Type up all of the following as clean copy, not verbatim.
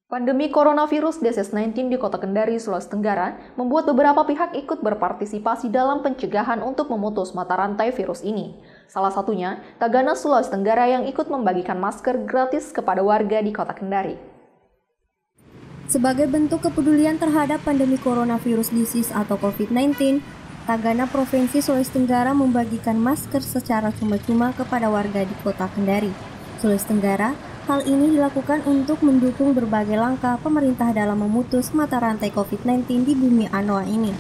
Pandemi coronavirus disease-19 di Kota Kendari, Sulawesi Tenggara membuat beberapa pihak ikut berpartisipasi dalam pencegahan untuk memutus mata rantai virus ini. Salah satunya, Tagana Sulawesi Tenggara yang ikut membagikan masker gratis kepada warga di Kota Kendari. Sebagai bentuk kepedulian terhadap pandemi coronavirus disease atau COVID-19, Tagana Provinsi Sulawesi Tenggara membagikan masker secara cuma-cuma kepada warga di Kota Kendari, Sulawesi Tenggara. Hal ini dilakukan untuk mendukung berbagai langkah pemerintah dalam memutus mata rantai COVID-19 di bumi Anoa ini.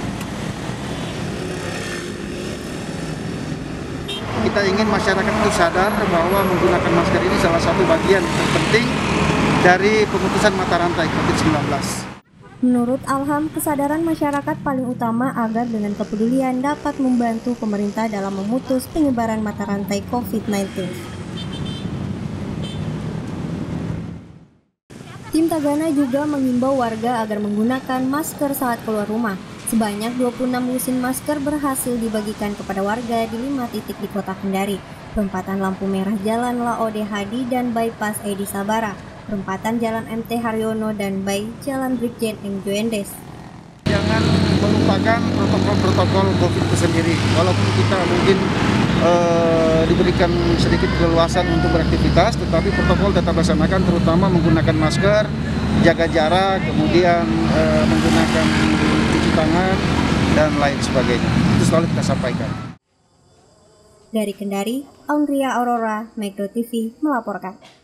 Kita ingin masyarakat itu sadar bahwa menggunakan masker ini salah satu bagian penting dari pemutusan mata rantai COVID-19. Menurut Alham, kesadaran masyarakat paling utama agar dengan kepedulian dapat membantu pemerintah dalam memutus penyebaran mata rantai COVID-19. Tim Tagana juga mengimbau warga agar menggunakan masker saat keluar rumah. Sebanyak 26 lusin masker berhasil dibagikan kepada warga di 5 titik di Kota Kendari. Perempatan lampu merah Jalan Laode Hadi dan Bypass Edi Sabara. Perempatan Jalan MT Haryono dan Bay Jalan Brigjen M. Joendes. Jangan melupakan protokol COVID itu sendiri. Walaupun kita mungkin diberikan sedikit keleluasan untuk beraktivitas, tetapi protokol tetap dilaksanakan, terutama menggunakan masker, jaga jarak, kemudian menggunakan cuci tangan, dan lain sebagainya. Itu selalu kita sampaikan. Dari Kendari, Aundria Aurora, Metro TV melaporkan.